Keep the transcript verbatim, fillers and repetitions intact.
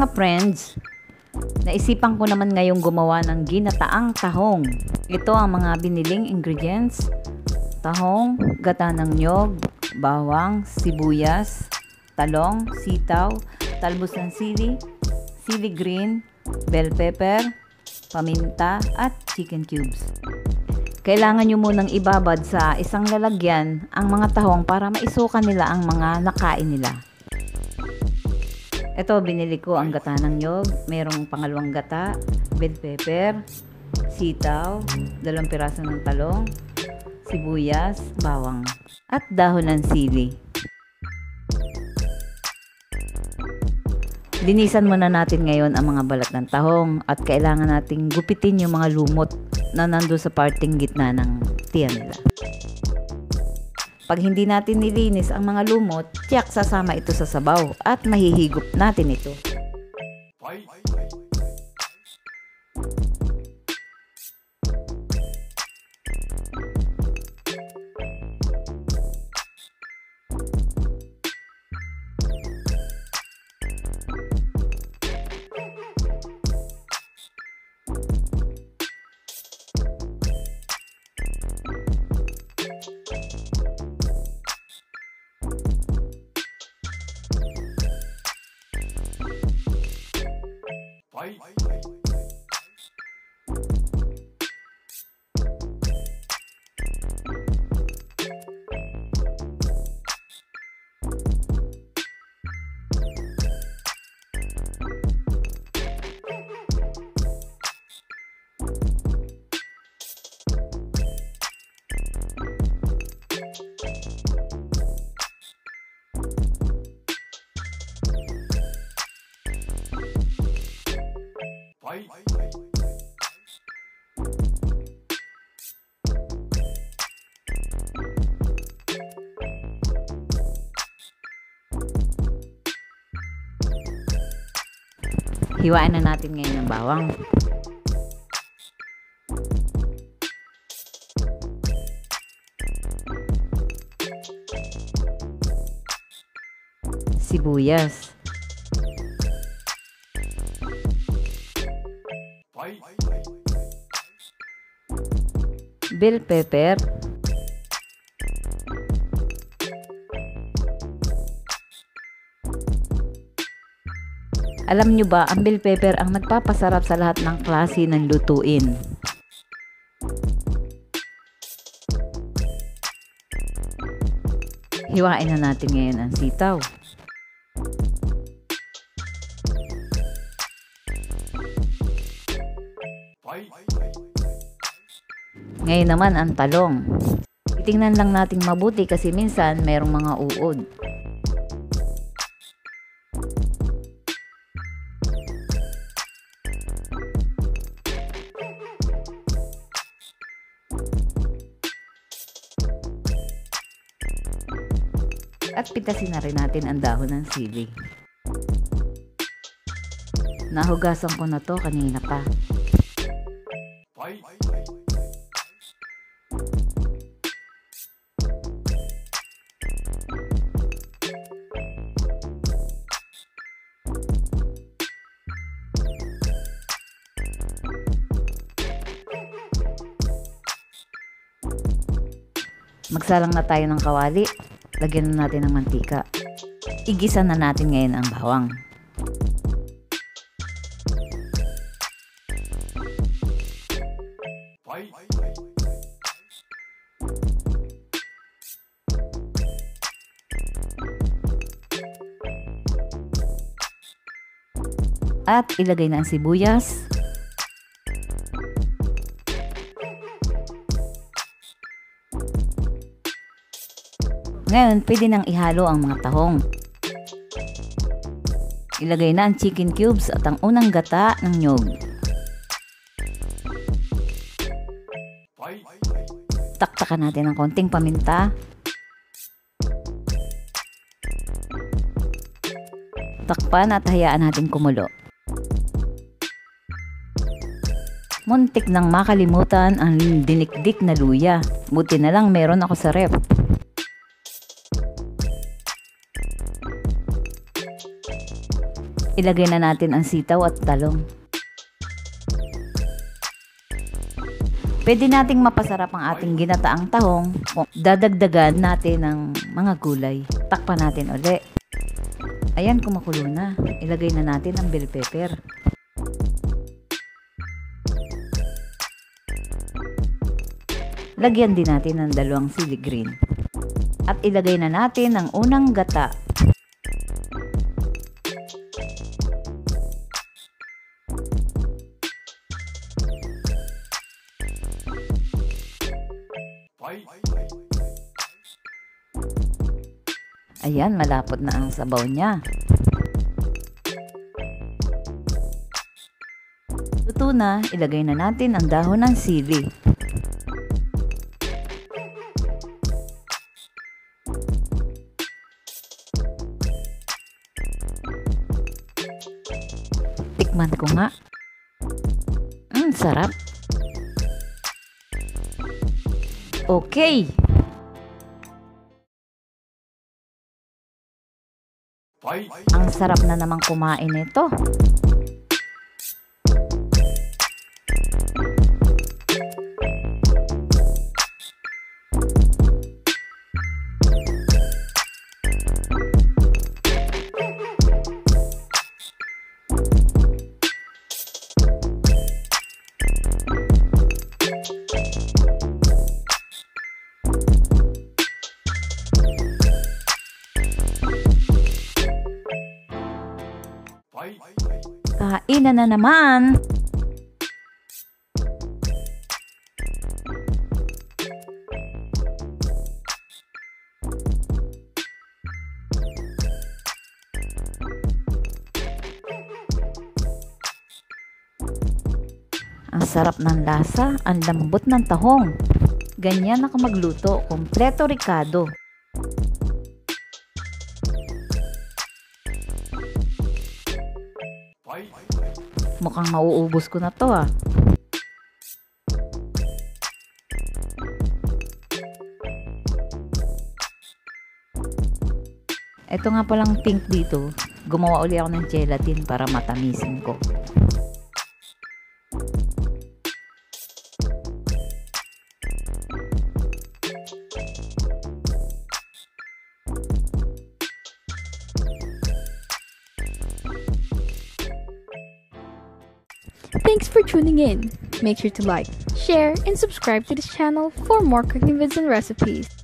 mga friends, naisipan ko naman ngayong gumawa ng ginataang tahong. Ito ang mga biniling ingredients: tahong, gata ng niyog, bawang, sibuyas, talong, sitaw, talbos ng sili, sili green, bell pepper, paminta, at chicken cubes. Kailangan nyo munang ibabad sa isang lalagyan ang mga tahong para maisukan nila ang mga nakain nila. Ito, binili ko ang gata ng niyog, merong pangalawang gata, bell pepper, sitaw, dalawang piraso ng talong, sibuyas, bawang, at dahon ng sili. Linisan muna natin ngayon ang mga balat ng tahong at kailangan nating gupitin yung mga lumot na nando sa parting gitna ng tiyan nila. Pag hindi natin nilinis ang mga lumot, tiyak sasama ito sa sabaw at mahihigop natin ito. Hiwain na natin ngayon ng bawang. Sibuyas. Bell pepper. Alam nyo ba, ang bell pepper ang nagpapasarap sa lahat ng klase ng lutuin. Hiwain na natin ngayon ang sitaw. Ngayon naman ang talong. Titingnan lang natin mabuti kasi minsan mayroong mga uod. At pitasin na rin natin ang dahon ng sili. Nahugasan ko na to kanina pa. Magsalang na tayo ng kawali. Lagyan na natin ng mantika. Igisa na natin ngayon ang bawang. At ilagay na ang sibuyas. Ngayon, pwede nang ihalo ang mga tahong. Ilagay na ang chicken cubes at ang unang gata ng niyog. Taktakan natin ng konting paminta. Takpan at hayaan natin kumulo. Muntik nang makalimutan ang dinikdik na luya. Buti na lang meron ako sa ref. Ilagay na natin ang sitaw at talong. Pwede nating mapasarap ang ating ginataang tahong kung dadagdagan natin ng mga gulay. Takpan natin uli. Ayan, kumukulo na. Ilagay na natin ang bell pepper. Lagyan din natin ng dalawang sili green. At ilagay na natin ang unang gata. Ayan, malapot na ang sabaw niya. Luto na, ilagay na natin ang dahon ng sili. Tikman ko nga. Mmm, sarap. Okay. Ang sarap na namang kumain nito. Kainan na naman. Ang sarap ng lasa, ang lambot ng tahong. Ganyan ako magluto, kompleto ricado. Mukhang mauubos ko na to ah. Ito nga palang pink dito. Gumawa uli ako ng gelatin para matamisin ko. Thanks for tuning in. Make sure to like, share, and subscribe to this channel for more cooking vids and recipes.